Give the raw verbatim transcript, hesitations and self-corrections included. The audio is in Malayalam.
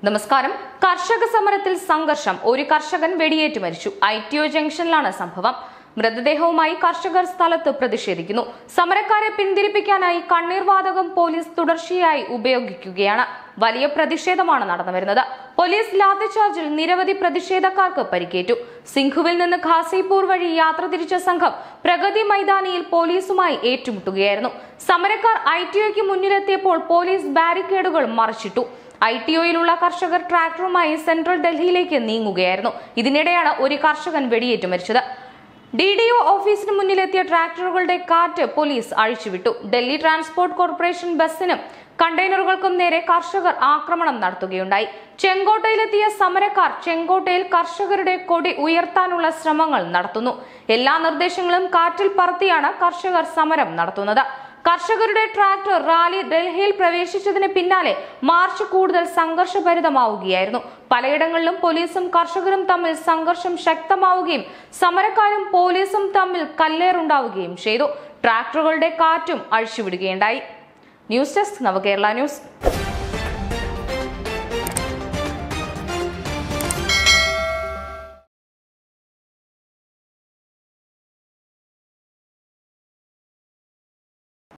നമസ്കാരം. കർഷക സമരത്തിൽ സംഘർഷം. ഒരു കർഷകൻ വെടിയേറ്റ് മരിച്ചു. ഐ ടി ഒ ജംഗ്ഷനിലാണ് സംഭവം. മൃതദേഹവുമായി കർഷകർ സ്ഥലത്ത് പ്രതിഷേധിക്കുന്നു. സമരക്കാരെ പിന്തിരിപ്പിക്കാനായി കണ്ണീർവാതകം പോലീസ് തുടർച്ചയായി ഉപയോഗിക്കുകയാണ്. വലിയ പ്രതിഷേധമാണ് നടന്നുവരുന്നത്. പോലീസ് ലാത്തിചാർജിൽ നിരവധി പ്രതിഷേധക്കാർക്ക് പരിക്കേറ്റു. സിംഘുവിൽ നിന്ന് ഖാസിപൂർ വഴി യാത്ര തിരിച്ച സംഘം പ്രഗതി മൈതാനിയിൽ പോലീസുമായി ഏറ്റുമുട്ടുകയായിരുന്നു. സമരക്കാർ ഐ ടി ഒയ്ക്ക് മുന്നിലെത്തിയപ്പോൾ പോലീസ് ബാരിക്കേഡുകൾ മറിച്ചിട്ടു. ഐ ടി ഒയിലുള്ള കർഷകർ ട്രാക്ടറുമായി സെൻട്രൽ ഡൽഹിയിലേക്ക് നീങ്ങുകയായിരുന്നു. ഇതിനിടെയാണ് ഒരു കർഷകൻ വെടിയേറ്റ് മരിച്ചത്. ഡി ഡി ഒ ഓഫീസിന് മുന്നിലെത്തിയ ട്രാക്ടറുകളുടെ കാറ്റ് പോലീസ് അഴിച്ചുവിട്ടു. ഡൽഹി ട്രാൻസ്പോർട്ട് കോർപ്പറേഷൻ ബസ്സിനും കണ്ടെയ്നറുകൾക്കും നേരെ കർഷകർ ആക്രമണം നടത്തുകയുണ്ടായി. ചെങ്കോട്ടയിലെത്തിയ സമരക്കാർ ചെങ്കോട്ടയിൽ കർഷകരുടെ കൊടി ഉയർത്താനുള്ള ശ്രമങ്ങൾ നടത്തുന്നു. എല്ലാ നിർദ്ദേശങ്ങളും കാറ്റിൽ പറത്തിയാണ് കർഷകർ സമരം നടത്തുന്നത്. കർഷകരുടെ ട്രാക്ടർ റാലി ഡൽഹിയിൽ പ്രവേശിച്ചതിന് പിന്നാലെ മാർച്ച് കൂടുതൽ സംഘർഷഭരിതമാവുകയായിരുന്നു. പലയിടങ്ങളിലും പോലീസും കർഷകരും തമ്മിൽ സംഘർഷം ശക്തമാവുകയും സമരക്കാരും പോലീസും തമ്മിൽ കല്ലേറുണ്ടാവുകയും ചെയ്തു. ട്രാക്ടറുകളുടെ കാറ്റും അഴിച്ചുവിടുകയുണ്ടായി. News desk Navakerala news.